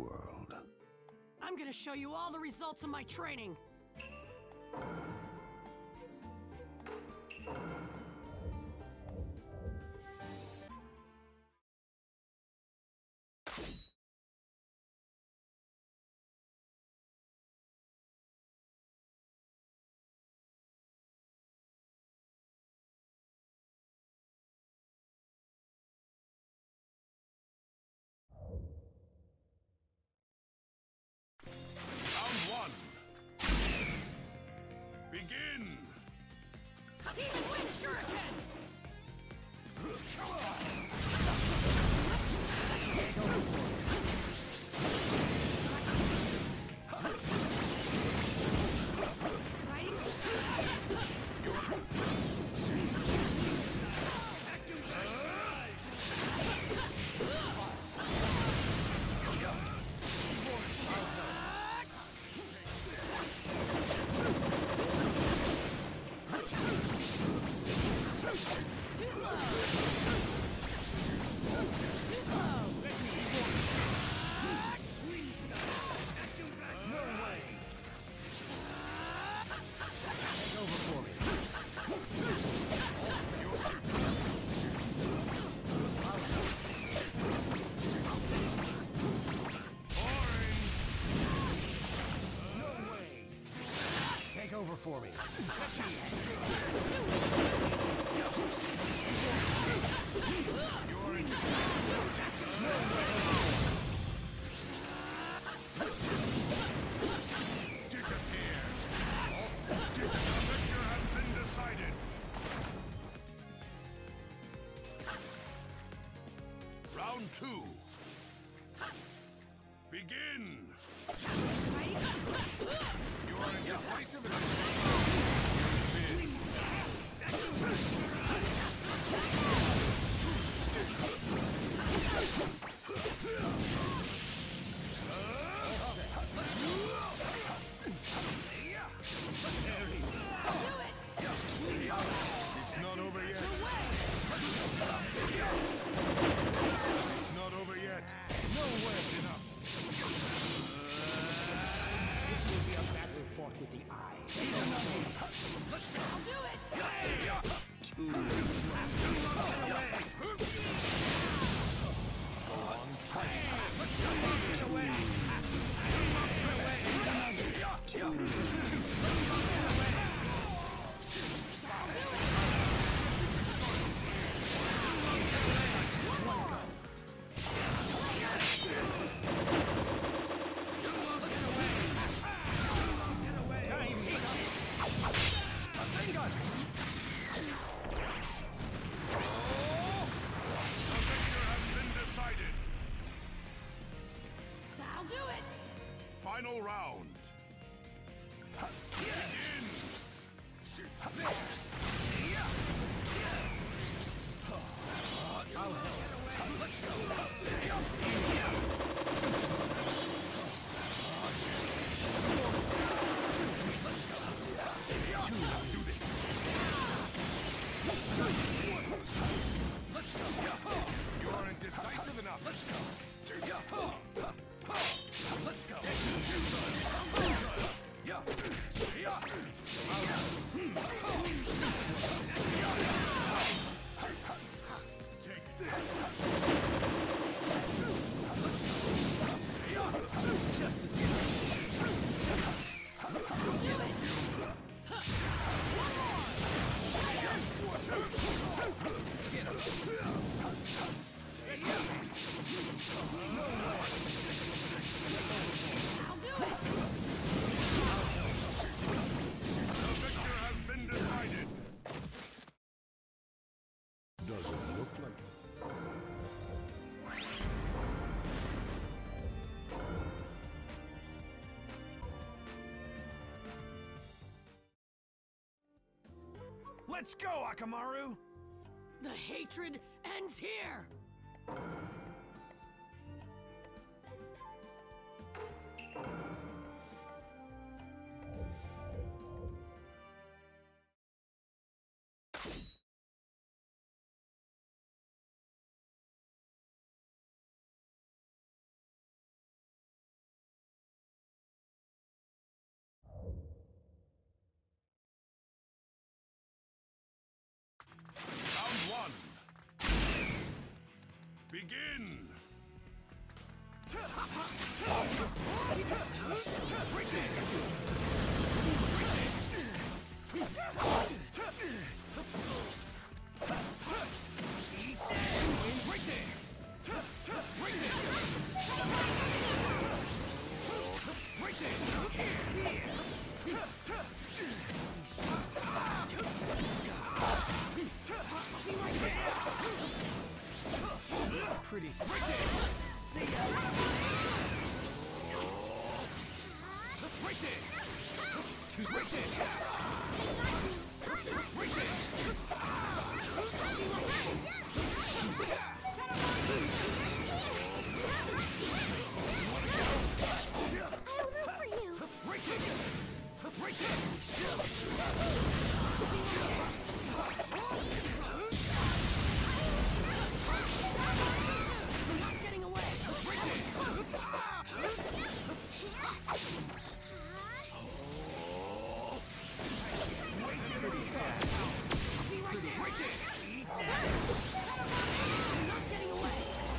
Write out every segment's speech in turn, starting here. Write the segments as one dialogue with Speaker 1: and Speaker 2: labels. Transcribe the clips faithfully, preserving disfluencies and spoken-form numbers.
Speaker 1: world.
Speaker 2: I'm gonna show you all the results of my training.
Speaker 3: Begin!
Speaker 2: Demon Wind Shuriken! Too slow! Too slow!
Speaker 1: No way! Take over for me. No way! Take over for me. You're in
Speaker 3: Disappear! The victor has been decided! Round two. Begin! You are indecisive enough. It's not over yet. It's not over yet.
Speaker 1: nowhere enough. This will be a battle fought with the eye.
Speaker 2: Let's go! I'll do it!
Speaker 1: Too slow. On track.
Speaker 2: Let's go! Get away!
Speaker 1: Too
Speaker 2: That'll do it!
Speaker 3: Final round. Begin!
Speaker 1: I'll help.
Speaker 3: Let's go! Let's do this! Let's go! You are indecisive enough! Let's go! Let's go! Yeah! Yeah! Take this!
Speaker 1: Just as good.
Speaker 2: Get him! I'll do it!
Speaker 3: The victor has been decided!
Speaker 1: Doesn't look like it.
Speaker 3: Let's go, Akamaru!
Speaker 2: The hatred ends here!
Speaker 3: Begin!
Speaker 1: Pretty sick. See ya.
Speaker 3: Right there!
Speaker 1: Two. Right there.
Speaker 3: Right there!
Speaker 4: I'll root for you.
Speaker 3: Right there! Right there!
Speaker 2: You're not getting away!
Speaker 1: Pretty sad.
Speaker 2: Be right there!
Speaker 3: Right there!
Speaker 2: You're not getting away!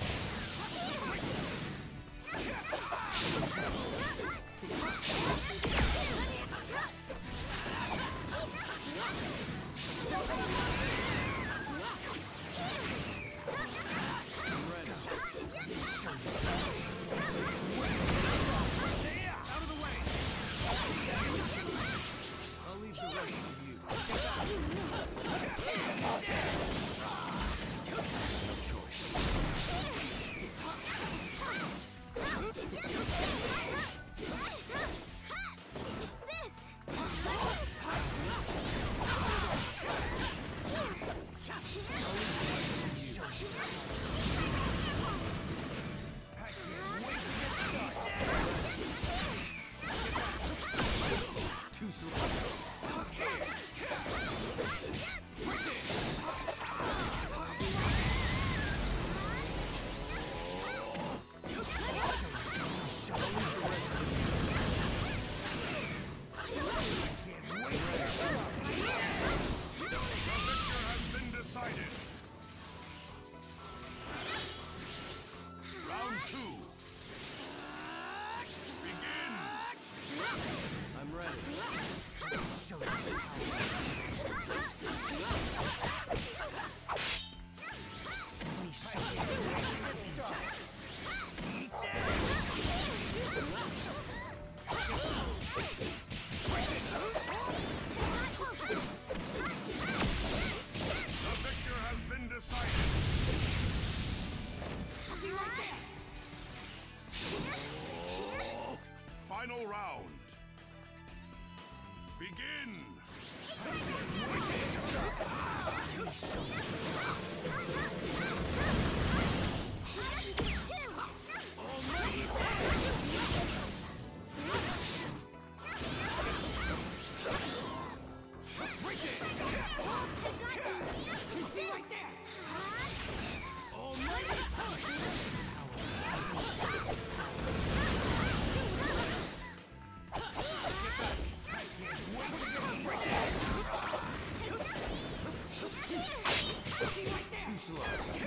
Speaker 3: Out of the way!
Speaker 1: I'll leave the rest to you. Too slow.
Speaker 3: Has been decided. Round two. Begin!
Speaker 1: I'm ready.
Speaker 3: The victor has been decided.
Speaker 2: Be right there!
Speaker 3: Final round. Begin!
Speaker 2: Be right there!
Speaker 1: Too slow.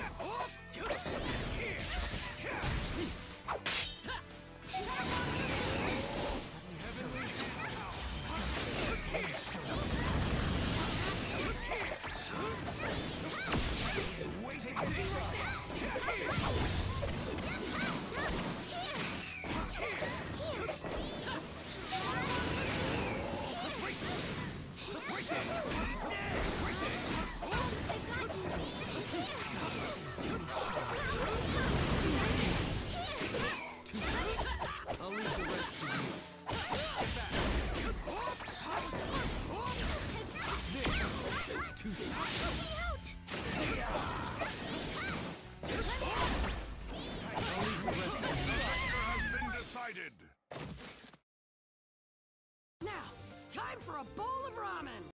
Speaker 1: I'll leave the rest to you. This. Too slow. I'll leave the rest to you.
Speaker 3: Victor has been decided.
Speaker 2: Now, time for a bowl of ramen!